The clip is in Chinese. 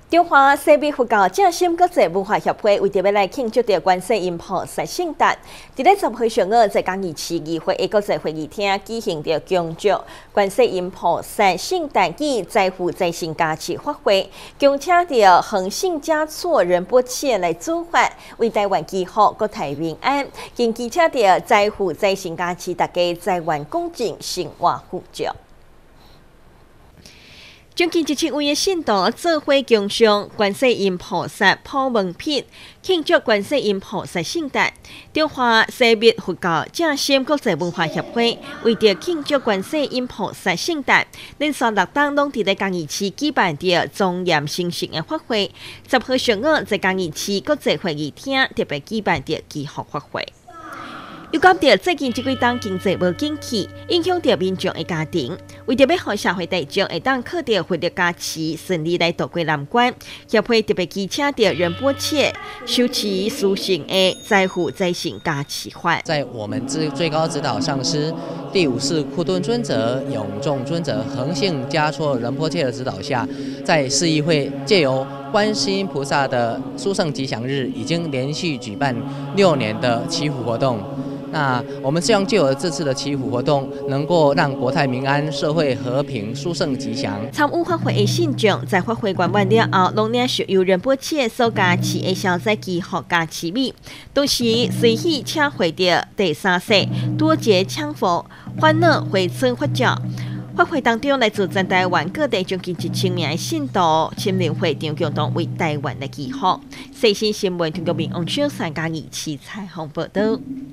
中华西美佛教正心国际文化协会为着要来庆祝着观世音菩萨圣诞，伫咧10月上午在嘉义市议会的国际会议厅举行着庆祝观世音菩萨圣诞节在福在心加持法会，恭请着恒信嘉措仁波切来主法，为台湾祈福国泰民安，并祈请着在福在心加持大家在湾恭敬生活富足。将近1,000位的信徒做伙供上观世音菩萨普门品，庆祝观世音菩萨圣诞。中华西美佛教正心国际文化协会为着庆祝观世音菩萨圣诞，连续6档拢伫咧嘉义市举办着庄严神圣的法会。10号上午在嘉义市国际会议厅特别举办着祈福法会。又讲到最近这几档经济无景气，影响到民众的家庭，为着要让社会大众会当靠着佛律加持，顺利来渡过难关，协会特别祈请到仁波切修持殊胜的在福在心加持法。 在我们最高指导上师第5世库敦尊者、永众尊者、恒信嘉措仁波切的指导下，在市议会借由观世音菩萨的殊胜吉祥日，已经连续举办6年的祈福活动。那我们希望借由这次的祈福活动，能够让国泰民安、社会和平、殊胜吉祥。 参与法会的信众在法会完完了后，拢领受由仁波切所加持的消灾祈福加持米，同时随喜请回到第3世多劫抢福，欢乐回春发照。法会当中，来自全台湾各地将近1,000名的信徒亲临会场共同为台湾来祈福。细心新闻通过民王小三嘉义市采访报道。